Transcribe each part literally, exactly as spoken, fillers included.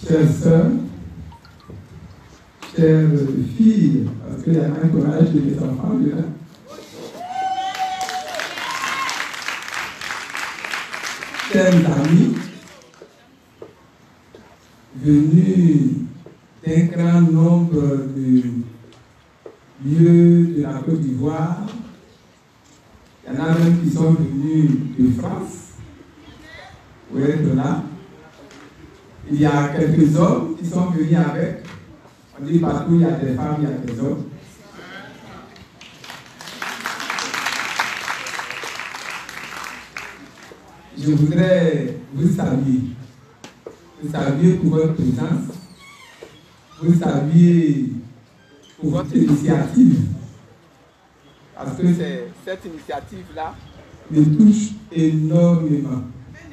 chères sœurs, chères filles, parce qu'il y a un courage de mes enfants là. Chers amis, venus d'un grand nombre de lieux de la Côte d'Ivoire, il y en a même qui sont venus de France, pour être là. Il y a quelques hommes qui sont venus avec. On dit partout, il y a des femmes, il y a des hommes. Je voudrais vous saluer. Vous saluer pour votre présence. Vous saluer pour votre initiative. Parce que cette initiative-là me touche énormément.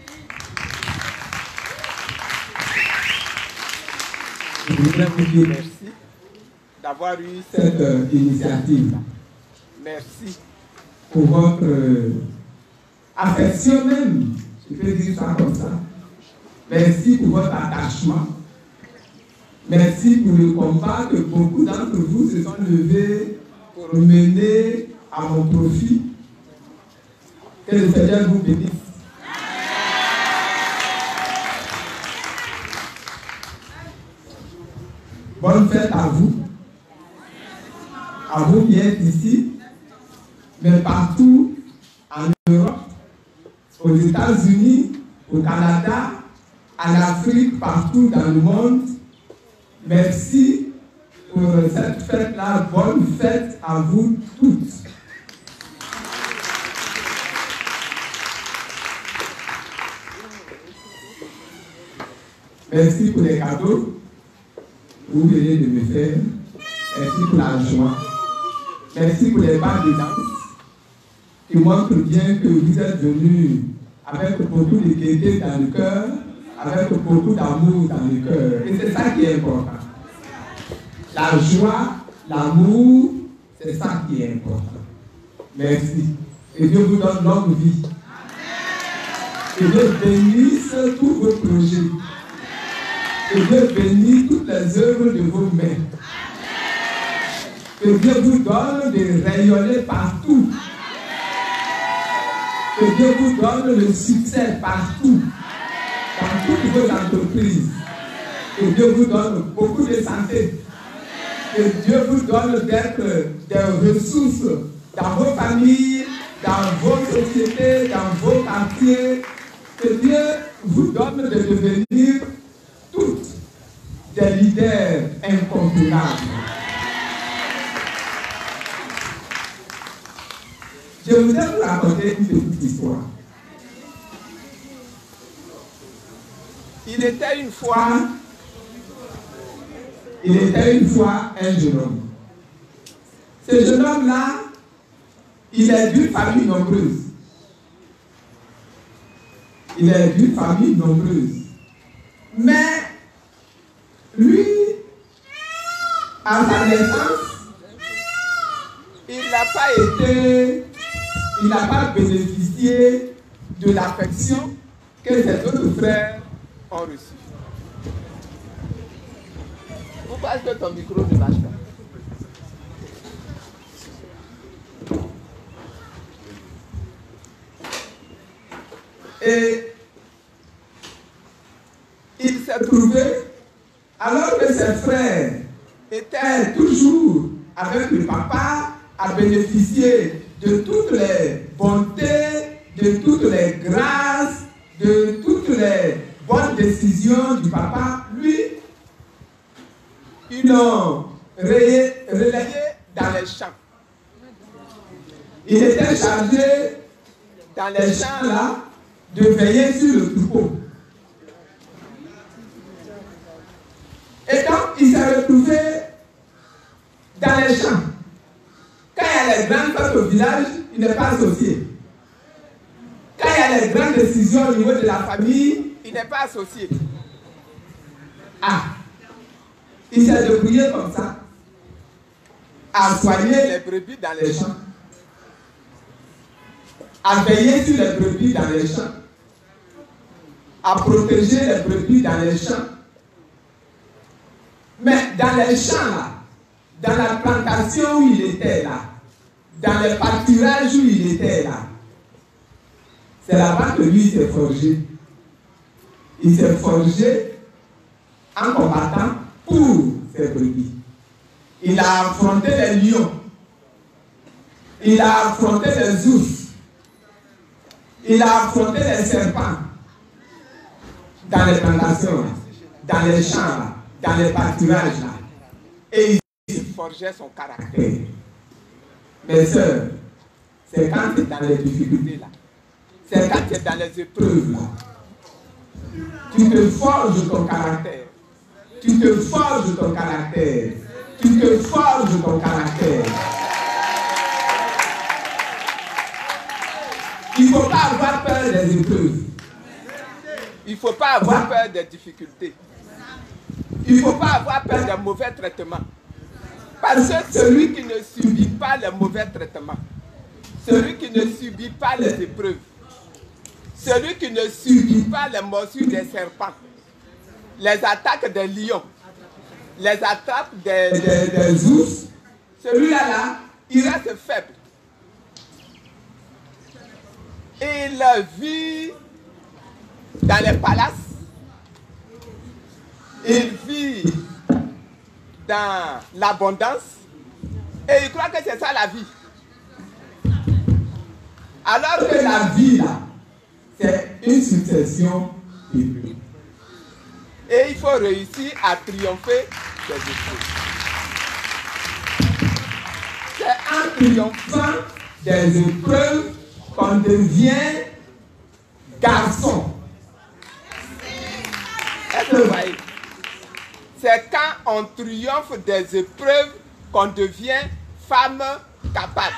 Je voudrais vous dire merci d'avoir eu cette euh, initiative. Merci pour votre euh, affection même, je peux dire ça comme ça. Merci pour votre attachement. Merci pour le combat que beaucoup d'entre vous se sont levés pour mener à mon profit. Que le Seigneur vous bénisse. Bonne fête à vous, à vous qui êtes ici, mais partout en Europe, aux États-Unis, au Canada, en Afrique, partout dans le monde. Merci pour cette fête-là. Bonne fête à vous toutes. Merci pour les cadeaux que vous venez de me faire. Merci pour la joie. Merci pour les pas de danse qui montrent bien que vous êtes venus avec beaucoup de gaieté dans le cœur, avec beaucoup d'amour dans le cœur. Et c'est ça qui est important. La joie, l'amour, c'est ça qui est important. Merci. Et Dieu vous donne longue vie. Que Dieu bénisse tous vos projets. Que Dieu bénisse toutes les œuvres de vos mains. Que Dieu vous donne de rayonner partout. Que Dieu vous donne le succès partout. Dans toutes vos entreprises. Que Dieu vous donne beaucoup de santé. Que Dieu vous donne d'être des ressources dans vos familles, dans vos sociétés, dans vos quartiers. Que Dieu vous donne de devenir toutes des leaders incontournables. Je voudrais vous raconter une petite histoire. Il était une fois, il était une fois un jeune homme. Ce jeune homme-là, il est d'une famille nombreuse. Il est d'une famille nombreuse. Mais lui, à sa naissance, il n'a pas été, il n'a pas bénéficié de l'affection que ses autres frères ont reçue. Pourquoi est-ce que ton micro ne marche pas? Et il s'est trouvé, alors que ses frères étaient toujours avec le papa, à bénéficier de toutes les bontés, de toutes les grâces, de toutes les bonnes décisions du papa, lui, ils l'ont relayé dans les champs. Il était chargé dans les champs là de veiller sur le troupeau. Et donc, il s'est retrouvé dans les champs. Quand il y a les grandes fêtes au village, il n'est pas associé. Quand il y a les grandes décisions au niveau de la famille, il n'est pas associé. Ah, il s'est débrouillé comme ça, à soigner les brebis dans les champs, à veiller sur les brebis dans les champs, à protéger les brebis dans les champs, Mais dans les champs là, dans la plantation où il était là, dans les pâturages où il était là, c'est là-bas que lui s'est forgé. Il s'est forgé en combattant pour ses brebis. Il a affronté les lions. Il a affronté les ours. Il a affronté les serpents. Dans les plantations, dans les champs, dans les pâturages. Là. Et il forgeait son caractère. Mes soeurs, c'est quand tu es dans les difficultés là. C'est quand tu es dans les épreuves là. Tu te forges ton caractère. Tu te forges ton caractère. Tu te forges ton caractère. Il ne faut pas avoir peur des épreuves. Il ne faut pas avoir peur des difficultés. Il ne faut pas avoir peur des mauvais traitements. Parce que celui qui ne subit pas les mauvais traitements, celui qui ne subit pas les épreuves, celui qui ne subit pas les morsures des serpents, les attaques des lions, les attaques des, des, des ours, celui-là, là, il reste faible. Il vit dans les palaces, il vit dans l'abondance et il croit que c'est ça la vie. Alors que la vie, là, c'est une succession d'épreuves. Et il faut réussir à triompher des épreuves. C'est en triomphant des épreuves qu'on devient garçon. Est-ce que vous voyez? C'est quand on triomphe des épreuves qu'on devient femme capable.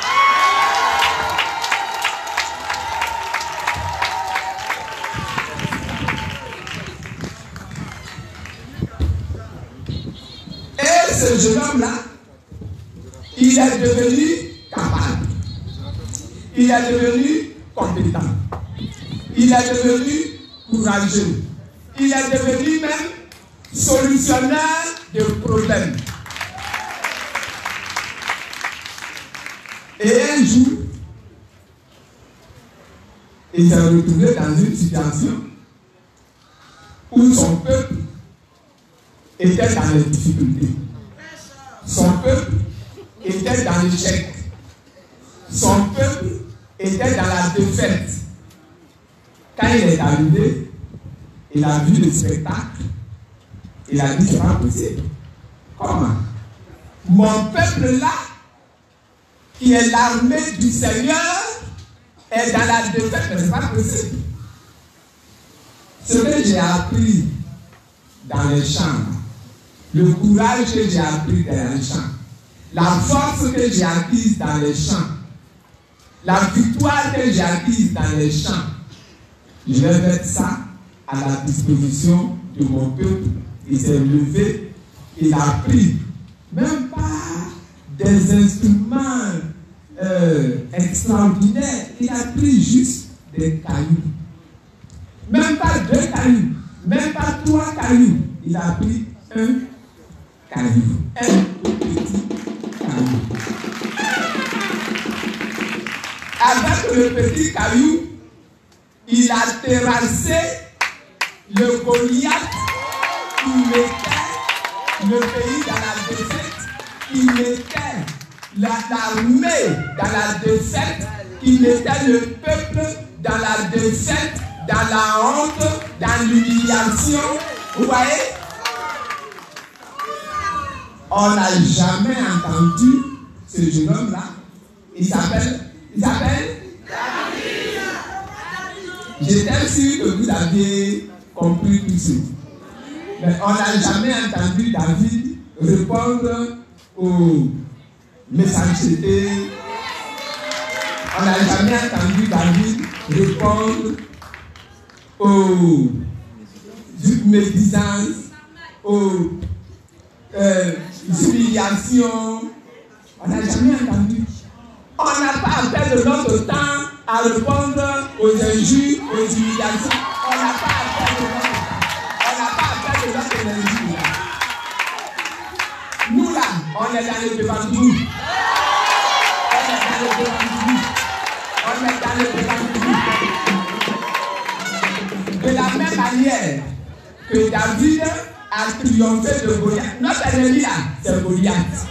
Et ce jeune homme-là, il est devenu capable. Il est devenu compétent. Il est devenu courageux. Il est devenu même solutionneur de problèmes. Et un jour, il s'est retrouvé dans une situation où son peuple était dans les difficultés. Son peuple était dans l'échec. Son peuple était dans la défaite. Quand il est arrivé, il a vu le spectacle. Il a dit, c'est pas possible. Comment? Mon peuple là, qui est l'armée du Seigneur, est dans la défaite, mais c'est pas possible. Ce que j'ai appris dans les champs, le courage que j'ai appris dans les champs, la force que j'ai acquise dans les champs, la victoire que j'ai acquise dans les champs, je vais mettre ça à la disposition de mon peuple. Il s'est levé, il a pris même pas des instruments euh, extraordinaires, il a pris juste des cailloux. Même pas deux cailloux, même pas trois cailloux, il a pris un caillou, un petit caillou. Avec le petit caillou, il a terrassé le Goliath qui mettait le pays dans la défaite, qui mettait l'armée dans la défaite, qui mettait le peuple dans la défaite, dans la honte, dans l'humiliation. Vous voyez? On n'a jamais entendu ce jeune homme-là. Il s'appelle, il s'appelle J'étais sûr que vous aviez compris tout ça. Mais on n'a jamais entendu David répondre aux messageries. On n'a jamais entendu David répondre aux médisances, aux euh, humiliations. On n'a jamais entendu. On n'a pas appelé de notre temps à répondre aux injures, aux humiliations. On n'a pas appelé de notre temps. On n'a pas appelé de notre énergie. le devant de vous. On est dans le devant de vous. On est dans le devant de vous. De la même manière que David a triomphé de Goliath. Notre ennemi là, c'est Goliath.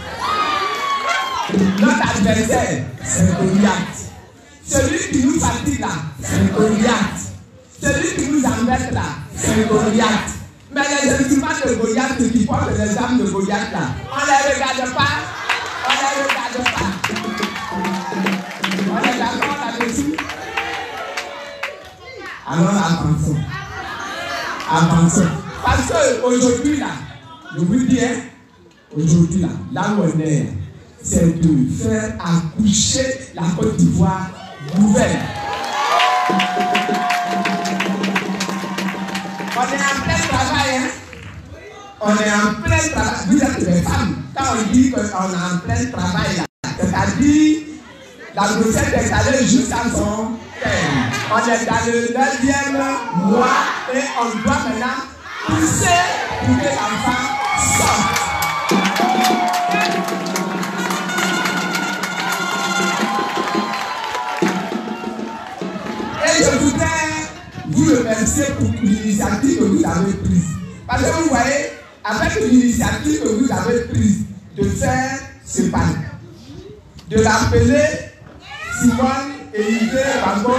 Notre adversaire, c'est Goliath. Celui qui nous fatigue là, c'est Goliath. Celui qui nous embête là, c'est Goliath. Mais les instruments de Goliath qui portent les armes de Goliath là, on ne les regarde pas. On ne les regarde pas. On est d'accord là-dessus? Alors avançons. Avançons. Parce qu'aujourd'hui là, je vous dis, hein, aujourd'hui là, là où on est, c'est de faire accoucher la Côte d'Ivoire nouvelle. On est en plein travail, hein? On est en plein travail. Vous êtes des femmes. Quand on dit qu'on est en plein travail, là, c'est-à-dire la grossesse est allée jusqu'à son terme. On est dans le neuvième mois et on doit maintenant pousser pour que l'enfant sorte. Et je voudrais vous remercier pour l'initiative que vous avez prise. Parce que vous voyez, avec l'initiative que vous avez prise de faire ce panneau, de l'appeler Simone et Yves Bango,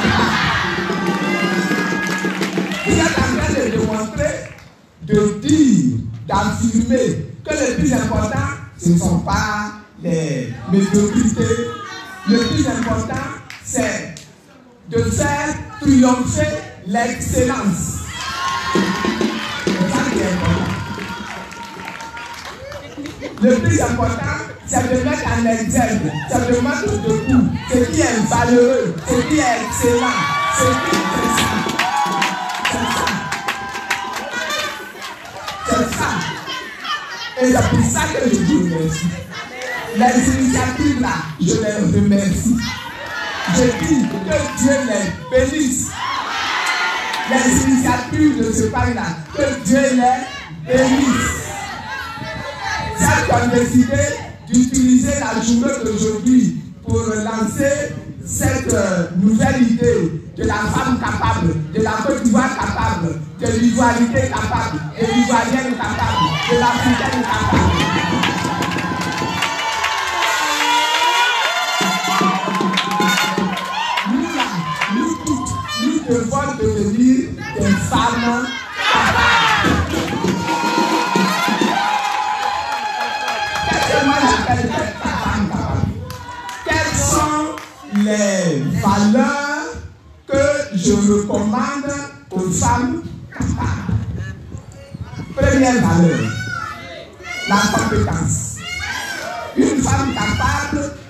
vous êtes en train de démontrer, de dire, d'affirmer que le plus important, ce ne sont pas les médiocrités. Le plus important, c'est de faire triompher l'excellence. C'est ça qui est important. Le plus important, c'est de mettre en exergue, c'est de mettre debout ce qui est valeureux, ce qui est excellent, ce qui est ça. C'est ça. C'est ça. Et c'est pour ça que je vous remercie. Les initiatives là, je les remercie. Je dis que Dieu les bénisse. Les initiatives de ce pays-là, que Dieu les bénisse. Celles qui ont décidé d'utiliser la journée d'aujourd'hui pour lancer cette euh, nouvelle idée de la femme capable, de la Côte d'Ivoire capable, de l'ivoirité capable, de l'ivoirienne capable, de l'africaine capable. Nous devons devenir des femmes capables. Qu'est-ce que moi j'appelle des femmes capables? Quelles sont les valeurs que je recommande aux femmes capables? Première valeur, la compétence. Une femme capable